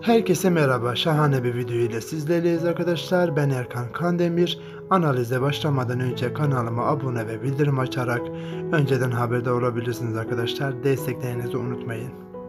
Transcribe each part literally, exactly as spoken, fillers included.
Herkese merhaba, şahane bir video ile sizlerleyiz arkadaşlar. Ben Erkan Kandemir. Analize başlamadan önce kanalıma abone ve bildirim açarak önceden haberdar olabilirsiniz arkadaşlar. Desteklerinizi unutmayın.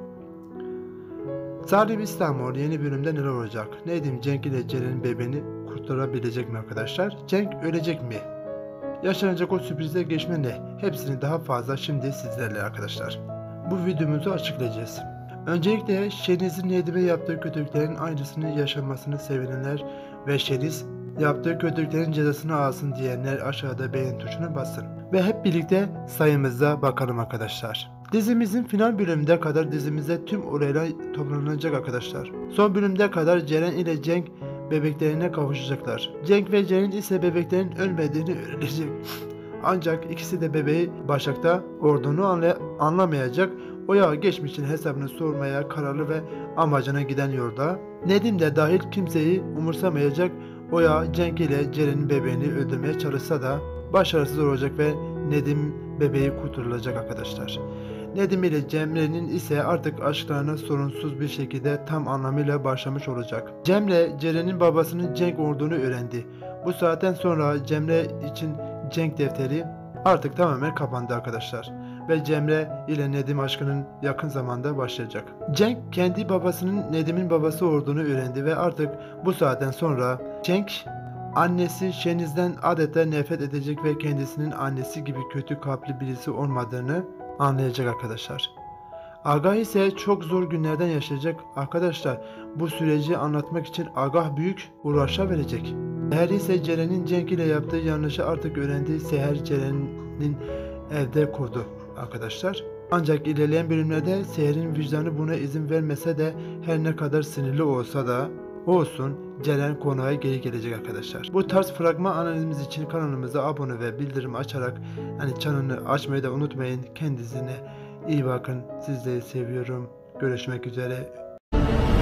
Zalim İstanbul yeni bölümde neler olacak? Nedim Cenk ile Ceren'in bebeğini kurtarabilecek mi arkadaşlar? Cenk ölecek mi? Yaşanacak o sürprize geçme ne? Hepsini daha fazla şimdi sizlerle arkadaşlar. Bu videomuzu açıklayacağız. Öncelikle Şeniz'in Nedim'e yaptığı kötülüklerin aynısını yaşamasını sevinenler ve Şeniz yaptığı kötülüklerin cezasını alsın diyenler aşağıda beğen tuşuna basın. Ve hep birlikte sayımıza bakalım arkadaşlar. Dizimizin final bölümünde kadar dizimize tüm olaylar toplanacak arkadaşlar. Son bölümde kadar Ceren ile Cenk bebeklerine kavuşacaklar. Cenk ve Ceren ise bebeklerin ölmediğini öğrenecek. Ancak ikisi de bebeği Başak'ta olduğunu anlay anlamayacak. Oya geçmişin hesabını sormaya kararlı ve amacına giden yolda. Nedim de dahil kimseyi umursamayacak. Oya Cenk ile Ceren'in bebeğini öldürmeye çalışsa da başarısız olacak ve Nedim bebeği kurtarılacak arkadaşlar. Nedim ile Cemre'nin ise artık aşklarına sorunsuz bir şekilde tam anlamıyla başlamış olacak. Cemre, Ceren'in babasının Cenk olduğunu öğrendi. Bu saatten sonra Cemre için Cenk defteri artık tamamen kapandı arkadaşlar. Ve Cemre ile Nedim aşkının yakın zamanda başlayacak. Cenk kendi babasının Nedim'in babası olduğunu öğrendi ve artık bu saatten sonra Cenk annesi Şeniz'den adeta nefret edecek ve kendisinin annesi gibi kötü kalpli birisi olmadığını anlayacak arkadaşlar. Agah ise çok zor günlerden yaşayacak arkadaşlar. Bu süreci anlatmak için Agah büyük uğraşa verecek. Seher ise Ceren'in Cenk ile yaptığı yanlışı artık öğrendi. Seher Ceren'in evde kurdu arkadaşlar. Ancak ilerleyen bölümlerde Seher'in vicdanı buna izin vermese de her ne kadar sinirli olsa da olsun Ceren konağa geri gelecek arkadaşlar. Bu tarz fragman analizimiz için kanalımıza abone ve bildirim açarak hani çanını açmayı da unutmayın. Kendinize iyi bakın. Sizleri seviyorum. Görüşmek üzere.